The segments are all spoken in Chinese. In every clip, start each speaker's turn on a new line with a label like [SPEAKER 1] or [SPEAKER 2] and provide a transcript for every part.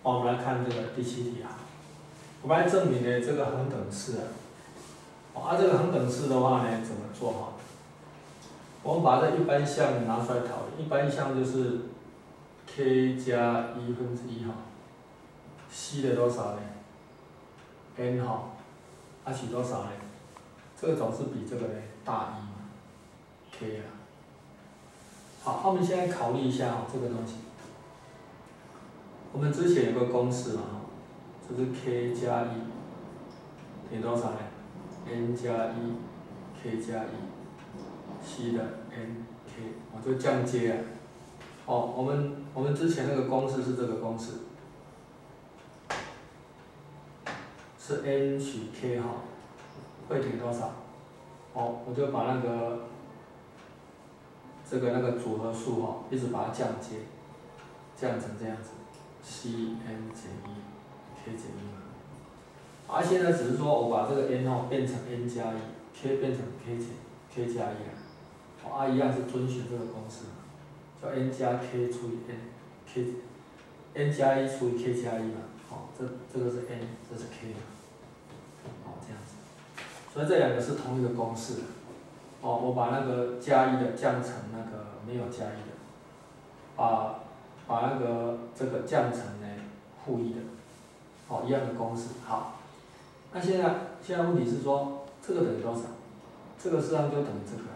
[SPEAKER 1] 我们来看这个第7题啊，我们来证明呢这个恒等式啊，这个恒等式的话呢怎么做哈？我们把这一般项拿出来讨论，一般项就是 k 加1/1哈 ，c 的多少呢 ？n 哈，它取多少呢？这个总是比这个呢大1嘛 ，k 啊。好，那我们现在考虑一下这个东西。我们之前有个公式嘛，就是 k 加1等于多少呢 ？n 加1 k 加1 c 的 n k， 我就这样接啊。我们之前那个公式是这个公式，是 n 取 k 哈，会等于多少？我就把那个那个组合数一直把它降阶，降成这样子 ，c n 减1 k 减1嘛。而现在只是说我把这个 n 变成 n 加1 ，k 变成 k 加1啊，一样是遵循这个公式，叫 n 加 k 除以 n加1除以 k 加1嘛，这个是 n， 这是 k 嘛，这样子，所以这两个是同一个公式，我把那个加1的降成那个没有加1的，把那个这个降成呢负1的，一样的公式，好，那现在问题是说这个等于多少？这个实际上就等于这个。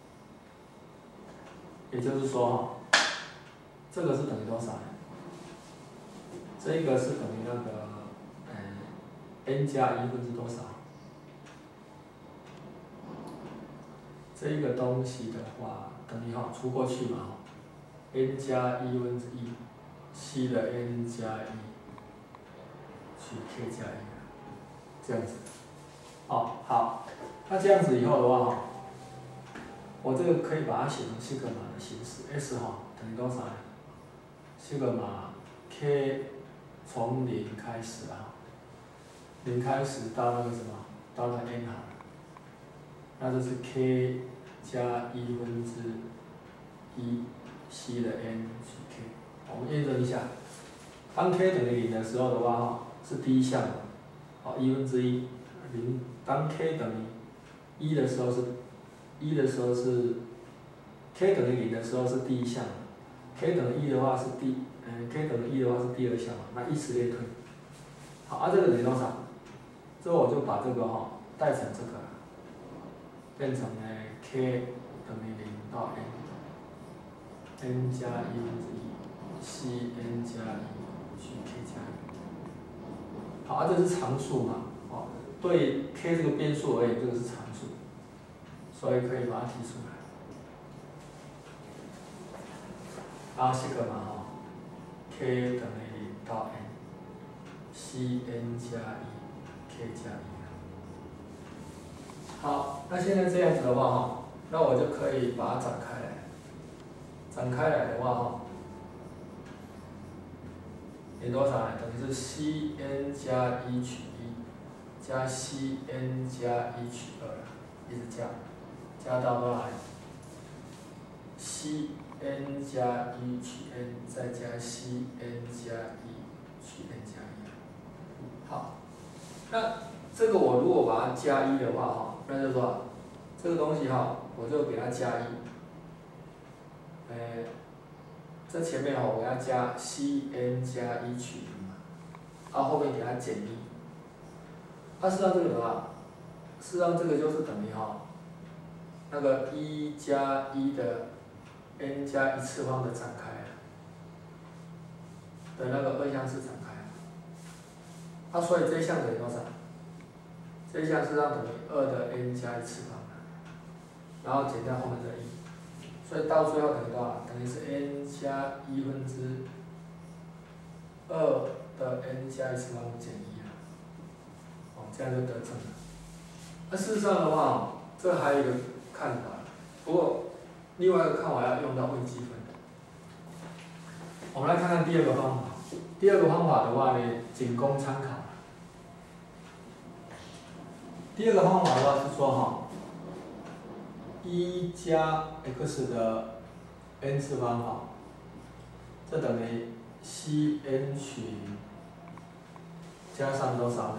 [SPEAKER 1] 也就是说这个是等于多少呢？这个是等于那个n 加1分之多少？这个东西的话，等于除过去嘛，n 加1/1 c 的 n 加1取 k 加1，这样子。好，那这样子以后的话我这个可以把它写成西格玛的形式 ，s 等于多少呢？西格玛 k 从0开始0开始到那个什么，到那个 n 那就是 k 加1/1 c 的 n 取 k。我们验证一下，当 k 等于0的时候的话是第一项1/1，0，当 k 等于1的时候是。k 等于0的时候是第一项 ，k 等于1的话是k 等于1的话是第二项，那依次类推。好，这个等于多少？之后我就把这个代成这个，变成呢 k 等于0到 n，n 加1/1 c n 加1取 k 加1。好，这是常数嘛，对 k 这个变数而言，这个是常数。所以可以把它提出来，然后西格玛k 等于0到 n，c n 加1 k 加1。好，那现在这样子的话那我就可以把它展开来。展开来的话等于多少呢？等于是 c n 加1取1加 c n 加1取2，一直加到多少 c n 加1取 n， 再加 c n 加1取 n 加1。好，那这个我如果把它加1的话那就是说这个东西我就给它加1。这前面我要加 c n 加1取0嘛，后面给它减1。实际上这个的话，实际上这个就是等于那个1加1的 n 加1次方的展开的那个二项式展开。所以这一项等于多少？这一项实际上等于2的 n 加1次方，然后减掉后面的1，所以到最后等于多少？等于是 n 加1/2的 n 加1次方减1这样就得证了。事实上的话这还有一个看法，不过另外一个看法要用到微积分。我们来看看第二个方法。第二个方法的话呢，仅供参考。第二个方法的话是说1加 x 的 n 次方这等于 c n 取加上多少呢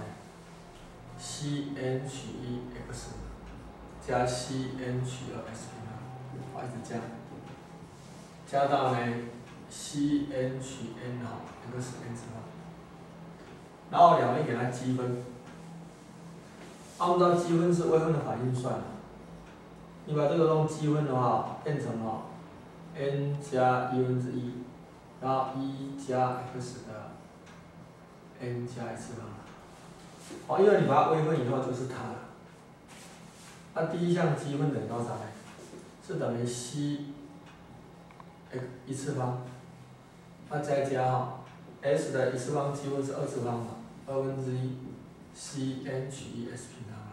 [SPEAKER 1] ？Cn 取一 x 加 Cn 取二 s 平方，一直加，加到呢 Cn 取 n x n 次方，然后两边给它积分。按照积分是微分的反应算的，你把这个用积分的话变成n 加1/1，然后1加 x 的 n 加1次方。因为你把它微分以后就是它了。那第一项积分等于多少呢？是等于 c x 1次方，那再加s 的1次方积分是2次方嘛，1/2 cn 取一 s 平方。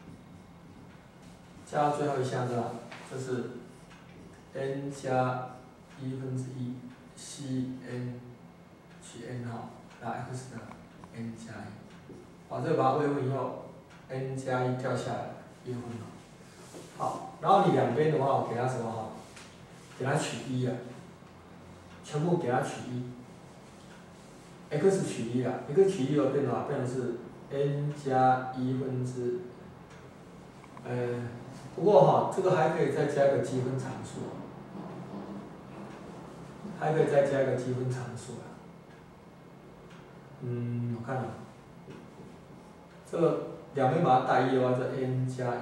[SPEAKER 1] 加到最后一项是吧？这是 n 加1/1 cn 取 n 然后 x 的 n 加1，这个把它微分以后 n 加1掉下来1分了。好，然后你两边的话给它什么给它取一啊，全部给它取一 ，x 取一啊 ，x 取一又变成是 n 加1/不过这个还可以再加一个积分常数，还可以再加一个积分常数啊。我看这个两边把它代一的话，这 n 加1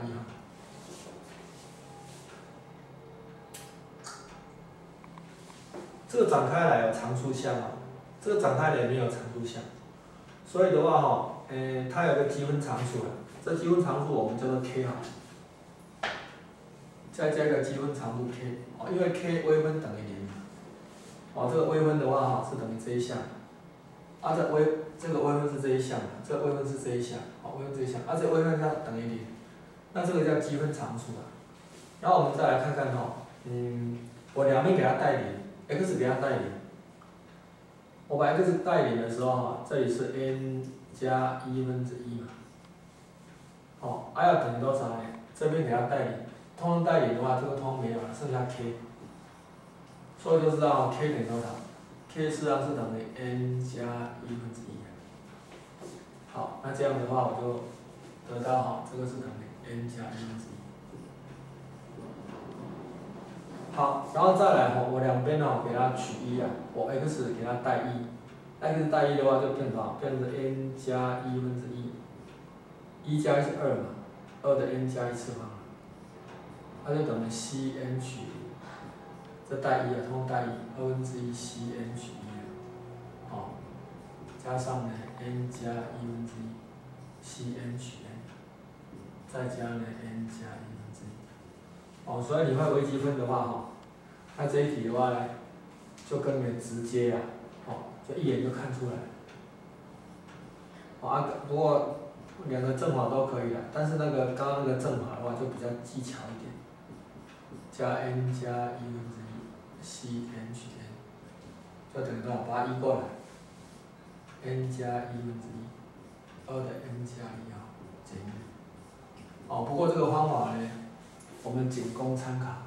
[SPEAKER 1] 这个展开来有常数项这个展开来没有常数项，所以的话它有个积分常数这积分常数我们叫做 k 再加一个积分常数 k， 因为 k 微分等于0这个微分的话是等于这一项，这个微分是这一项，这个微分是这一项，微分这一项，这个微分项等于0，那这个叫积分常数然后我们再来看看我两边给它代0，x 给它代0，我把 x 代0的时候这里是 n 加1/1嘛，要等于多少呢？这边给它代0。通通代0的话，这个通通没有了，剩下 k， 所以就知道 k 等于多少 ？k 实际上是等于 n 加1/1。好，那这样的话我就得到这个是等于 n 加1/1。好，然后再来我两边给它取一我 x 给它代1，x 代1的话就变多少？变成 n 加1/1，1加1是2嘛，2的 n 加1次方。它就等于 cn 取这代1通通代1，2/1 cn 取1加上呢 n 加1/1 cn 取 n， 再加呢 n 加1/1。所以你会微积分的话那这一题的话呢，就跟你直接就一眼就看出来。不过两个正法都可以但是刚刚那个正法的话就比较技巧一点。加 n 加1/1 cn 取 n， 就等于多少？把它移过来 ，n 加1/1，2的 n 加1减1。不过这个方法呢，我们仅供参考。